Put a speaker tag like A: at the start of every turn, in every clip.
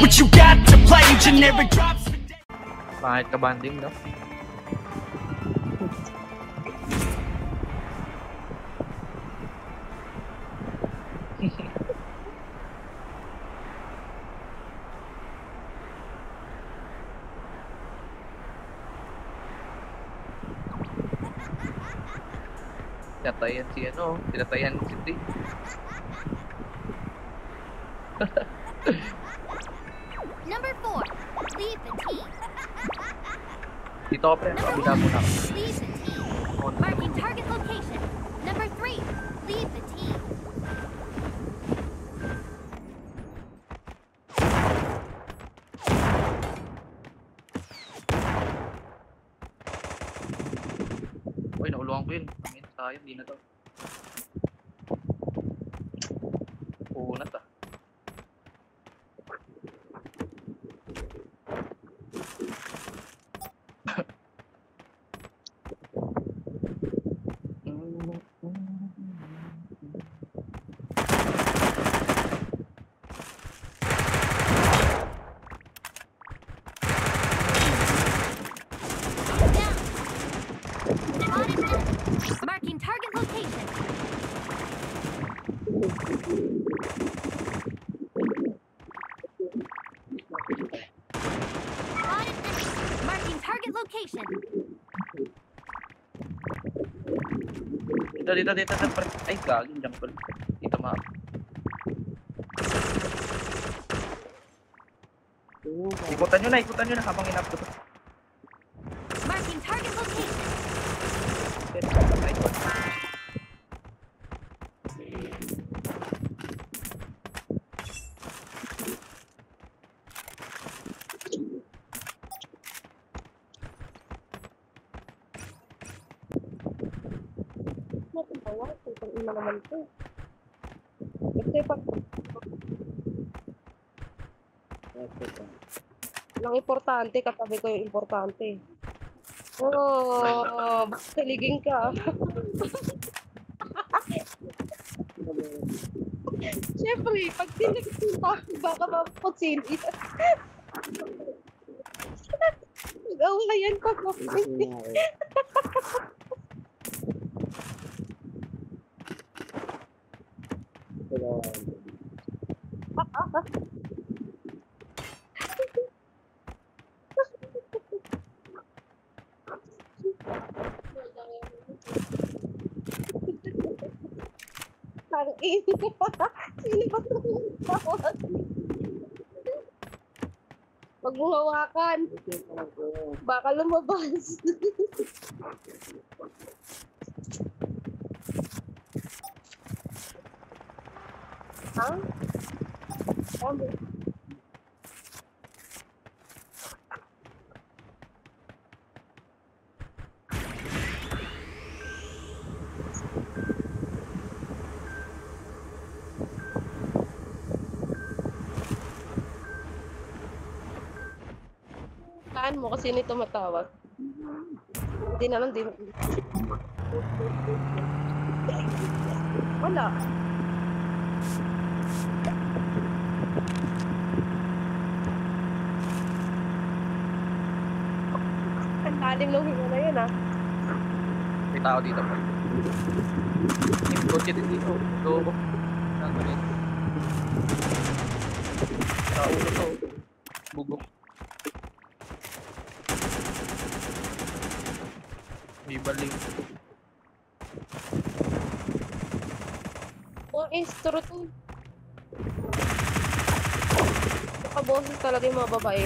A: what you got to play. Generic drops.
B: Bakit ka banding, no? Tinatayan si ano, tinatayan si T.
C: Number 4, leave the team.
B: Dito ako pre, kabila muna ako.
C: Leave the team. Marking target location. Number 3, leave the team.
B: Uy, nauluan ko yun. Pangin, sayang, di na to. Unat ah.
C: Marking target location. Spotted enemy. Marking target location.
B: Dito, pre. Ay, galing, jungle. Dito ma. Ikutan nyo na habang inap ko to.
C: Marking target location.
D: Ina naman ito. Ito pag... Walang importante, katabi ko yung importante. Oh, bakit kaliging ka? Siyempre, pag tinagpunta, baka mapagsin. Nag-awayan ka po. Sino ba tumawag? Huwag mong hawakan. Baka lumabas. Ha? Ano? Saan mo kasi nito matawag? Hindi na lang, din. Wala. Ang lalim ng hinga na yun, ah.
B: May tao dito po. Yung kotse din dito. Ito ko. Nandun yun. Sa ulo to. Bugok. May baling.
D: Oh, estro to. Nakaboses talaga yung mga babae.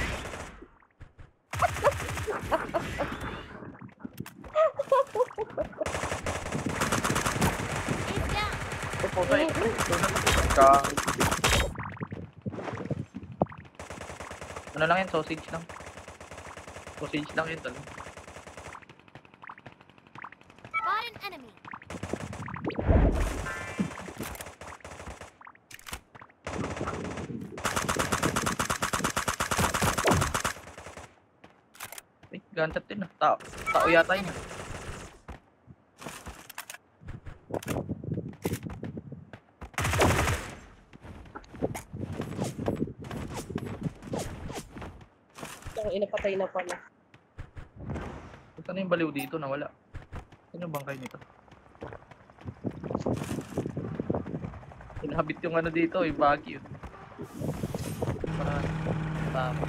C: It's down.
B: Ito po tayo. Ano lang yan? Sausage lang. Sausage lang yun talaga.
C: Spot an enemy.
B: Ay, gantat din ah. Tao yata yun ah.
D: Itong inapatay na pala.
B: Ito na yung baliw dito, nawala. Ano bang kayo nito? Inhabit yung ano dito, yung baggy. Para tama.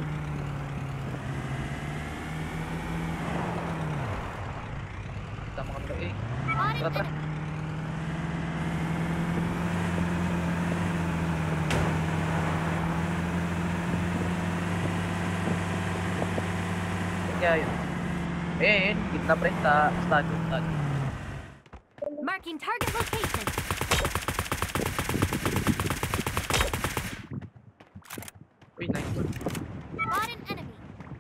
B: Tama kami eh.
C: Spotted
B: Tara, tara.
C: enemy.
B: Kaya yun. Eh, gitna pre, sa stadium.
C: Marking target location.
B: Uy, nice one.
C: Spotted enemy.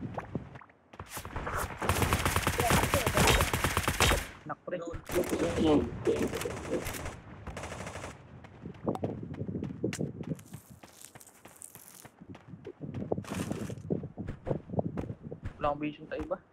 B: Nak pre. Wala akong vision sa iba.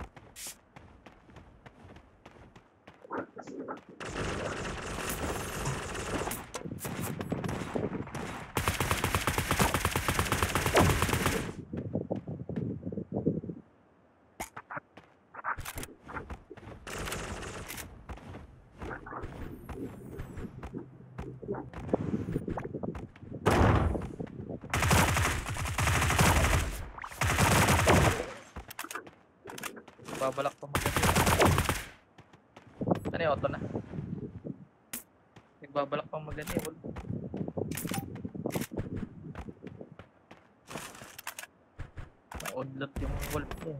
B: Babalak pa maganda. Ano yung auto na? Nagbabalak pa maganda yung wall. Maudlot yung wall ko.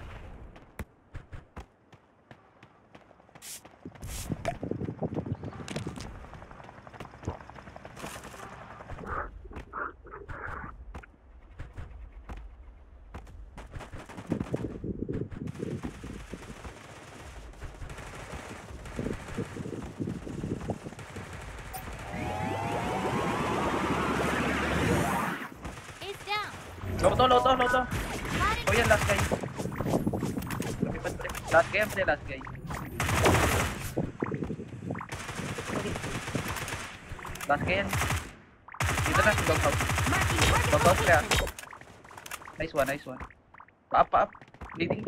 C: Is down.
B: Loto.
C: Spotted
B: Oh yan, last guy. Lumipat pre. Last guy, pre, last guy. Last guy yan. Dito na, dog house.
C: marking target
B: Dog house kaya.
C: location.
B: Nice one. Pa-up. Bleeding.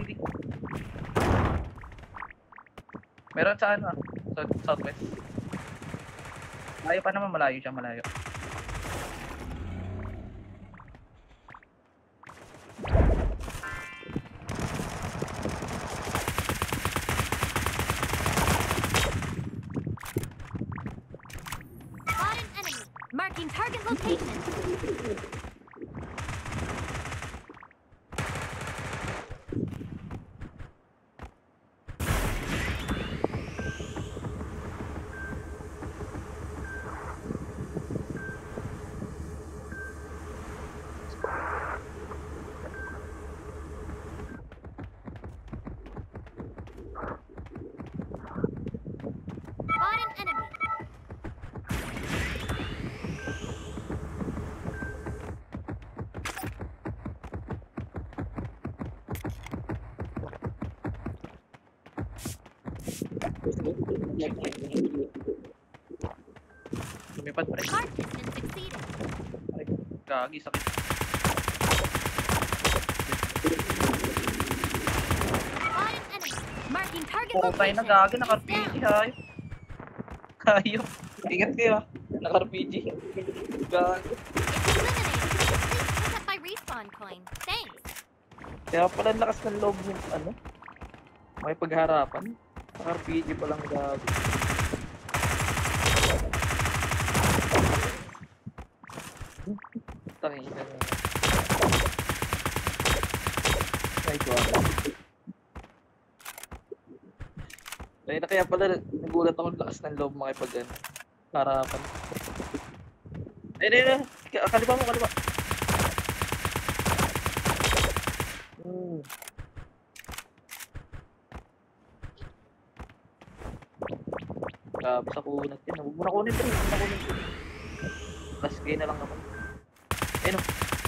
B: Meron sa ano, southwest. Malayo pa naman, malayo siya.
C: Spotted enemy. Marking target location. Spotted enemy.
B: Lumipat pre.
C: Mark has been succeeded.
B: Ay, gagi, sakit.
C: Spotted enemy. Marking target
B: Puro tayo
C: location.
B: na gagi,
C: Is
B: naka-RPG
C: down.
B: hayop. Hayop. Ingat kayo ah. Naka-RPG. Gagi.
C: It's eliminated. Please pick up my respawn coin. Thanks.
B: Kaya pala ang lakas ng loob yung ano. May pagharapan. Naka-RPG pa lang gagi. Tangina na. Nice one. Ayun na kaya pala nagulat ako ng lakas ng loob makipag ano. Harapan. Ayun. Kaliwa mo. Grabe sa kunat yan. Huwag mo na kunin rin. Last game na lang naman. Ayun o.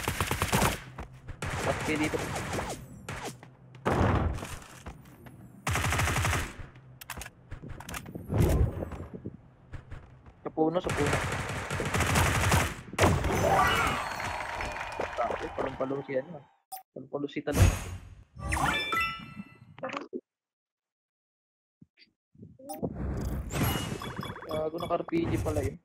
B: Last game dito. Sa puno. Tapos palong-palong siya. Pagpalusita na. Gago, naka-RPG pala yun.